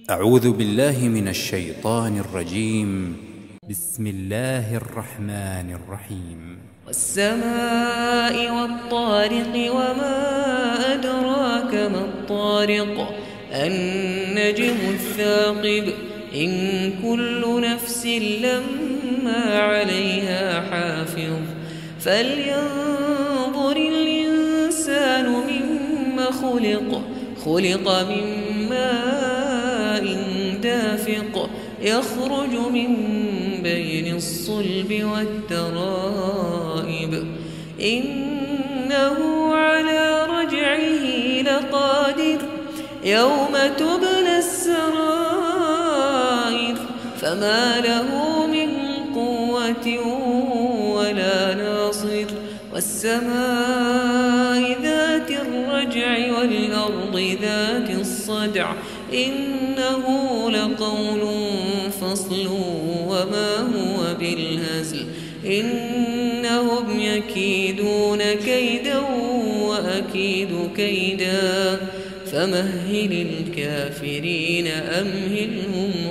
أعوذ بالله من الشيطان الرجيم. بسم الله الرحمن الرحيم. والسماء والطارق وما أدراك ما الطارق النجم الثاقب إن كل نفس لما عليها حافظ فلينظر الإنسان مما خلق من ماء دافق يخرج من بين الصلب والترائب إنه على رجعه لقادر يوم تبلى السرائر فما له من قوة ولا ناصر والسماء ذات الرجع والأرض ذات الصدع إنه لقول فصل وما هو بالهزل إنهم يكيدون كيدا وأكيد كيدا فمهل الكافرين أمهلهم